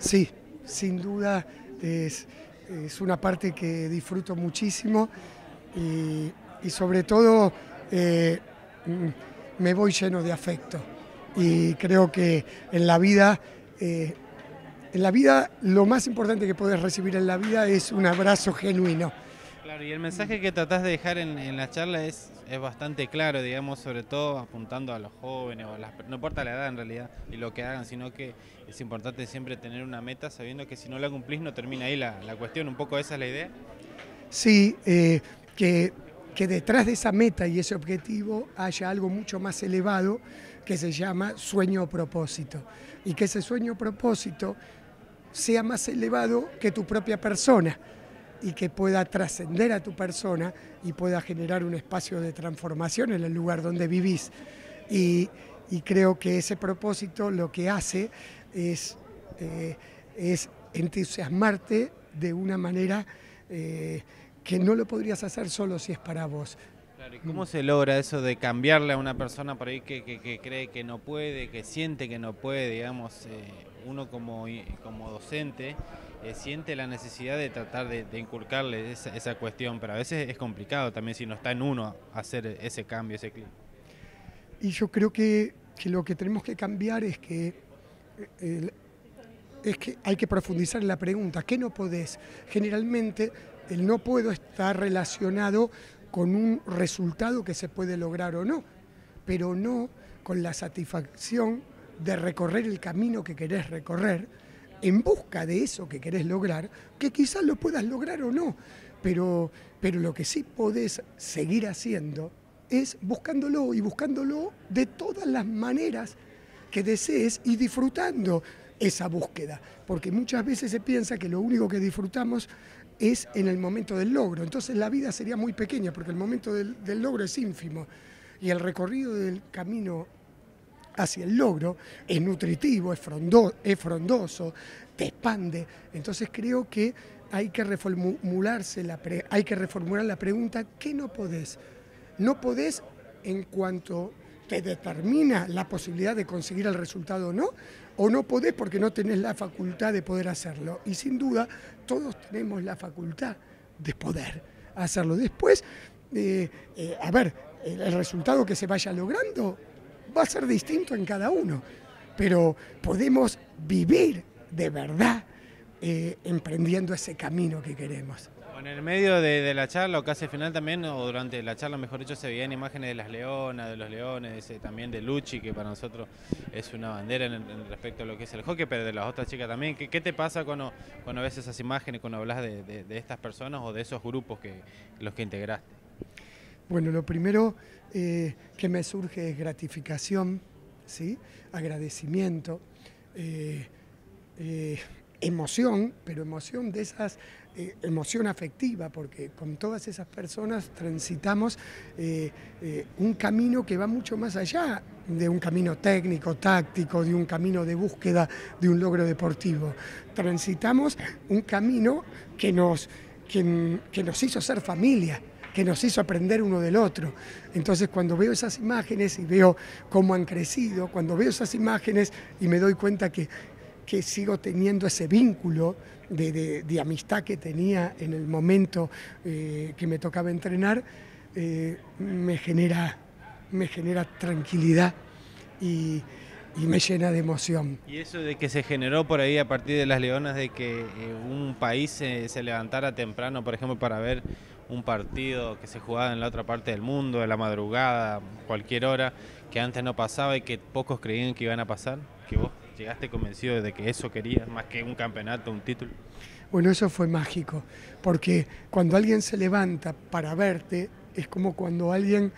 Sí, sin duda es una parte que disfruto muchísimo y sobre todo eh, me voy lleno de afecto. Y creo que eh, en la vida lo más importante que puedes recibir en la vida es un abrazo genuino. Claro, y el mensaje que tratás de dejar en la charla es bastante claro, digamos, sobre todo apuntando a los jóvenes, o a no importa la edad en realidad y lo que hagan, sino que es importante siempre tener una meta sabiendo que si no la cumplís no termina ahí la cuestión, un poco esa es la idea. Sí, que, que detrás de esa meta y ese objetivo haya algo mucho más elevado que se llama sueño o propósito. Y que ese sueño o propósito sea más elevado que tu propia persona y que pueda trascender a tu persona y pueda generar un espacio de transformación en el lugar donde vivís. Y, y creo que ese propósito lo que hace es, es entusiasmarte de una manera que no lo podrías hacer solo si es para vos. Claro, ¿y cómo se logra eso de cambiarle a una persona por ahí que cree que no puede, que siente que no puede, digamos, uno como docente siente la necesidad de tratar de inculcarle esa cuestión, pero a veces es complicado también si no está en uno hacer ese cambio, ese clic. Y yo creo que lo que tenemos que cambiar eh, es que hay que profundizar en la pregunta, ¿qué no podés? Generalmente el no puedo está relacionado con un resultado que se puede lograr o no, pero no con la satisfacción de recorrer el camino que querés recorrer en busca de eso que querés lograr, que quizás lo puedas lograr o no, pero lo que sí podés seguir haciendo es buscándolo y buscándolo de todas las maneras que desees y disfrutando esa búsqueda, porque muchas veces se piensa que lo único que disfrutamos es en el momento del logro, entonces la vida sería muy pequeña porque el momento del logro es ínfimo y el recorrido del camino hacia el logro es nutritivo, es frondoso, te expande, entonces creo que hay que hay que reformular la pregunta, ¿qué no podés? No podés en cuanto te determina la posibilidad de conseguir el resultado o no podés porque no tenés la facultad de poder hacerlo. Y sin duda, todos tenemos la facultad de poder hacerlo. Después, el resultado que se vaya logrando va a ser distinto en cada uno, pero podemos vivir de verdad emprendiendo ese camino que queremos. En el medio de la charla o casi al final también, o durante la charla mejor dicho, se veían imágenes de las leonas, de los leones, también de Luchi, que para nosotros es una bandera en respecto a lo que es el hockey, pero de las otras chicas también. ¿Qué te pasa cuando ves esas imágenes, cuando hablas de estas personas o de esos grupos los que integraste? Bueno, lo primero que me surge es gratificación, ¿sí? Agradecimiento, emoción, pero emoción de esas, emoción afectiva, porque con todas esas personas transitamos un camino que va mucho más allá de un camino técnico, táctico, de un camino de búsqueda de un logro deportivo. Transitamos un camino que nos hizo ser familia, que nos hizo aprender uno del otro. Entonces cuando veo esas imágenes y veo cómo han crecido, cuando veo esas imágenes y me doy cuenta que sigo teniendo ese vínculo de amistad que tenía en el momento que me tocaba entrenar, me genera tranquilidad y me llena de emoción. Y eso de que se generó por ahí a partir de las leonas, de que un país se levantara temprano, por ejemplo, para ver un partido que se jugaba en la otra parte del mundo, de la madrugada, cualquier hora, que antes no pasaba y que pocos creían que iban a pasar, que vos llegaste convencido de que eso querías, más que un campeonato, un título. Bueno, eso fue mágico, porque cuando alguien se levanta para verte, es como cuando alguien,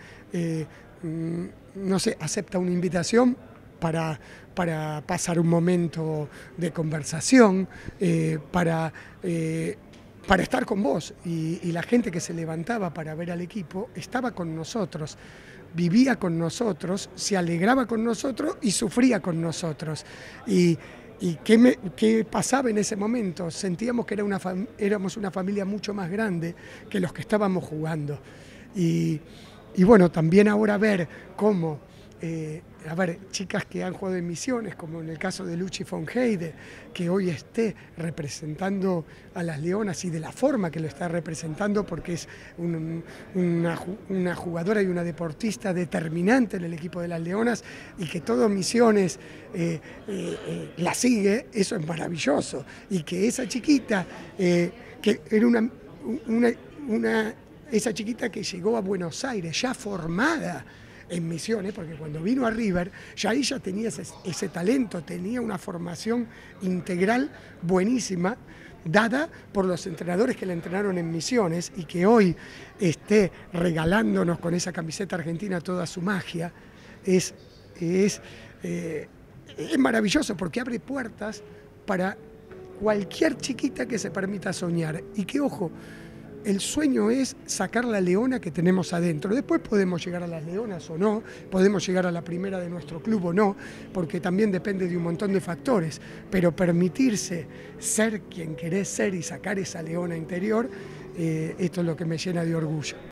no sé, acepta una invitación para pasar un momento de conversación, para estar con vos. Y la gente que se levantaba para ver al equipo estaba con nosotros, vivía con nosotros, se alegraba con nosotros y sufría con nosotros. ¿Y qué pasaba en ese momento? Sentíamos que éramos una familia mucho más grande que los que estábamos jugando. Y bueno, también ahora ver cómo a ver, chicas que han jugado en Misiones, como en el caso de Luchi von Heide, que hoy esté representando a las Leonas y de la forma que lo está representando, porque es una jugadora y una deportista determinante en el equipo de las Leonas y que todo Misiones la sigue, eso es maravilloso. Y que esa chiquita, que era esa chiquita que llegó a Buenos Aires ya formada en Misiones, porque cuando vino a River, ya ella tenía ese talento, tenía una formación integral buenísima, dada por los entrenadores que la entrenaron en Misiones, y que hoy esté regalándonos con esa camiseta argentina toda su magia, es maravilloso, porque abre puertas para cualquier chiquita que se permita soñar. Y que, ojo, el sueño es sacar la leona que tenemos adentro. Después podemos llegar a las leonas o no, podemos llegar a la primera de nuestro club o no, porque también depende de un montón de factores. Pero permitirse ser quien querés ser y sacar esa leona interior, esto es lo que me llena de orgullo.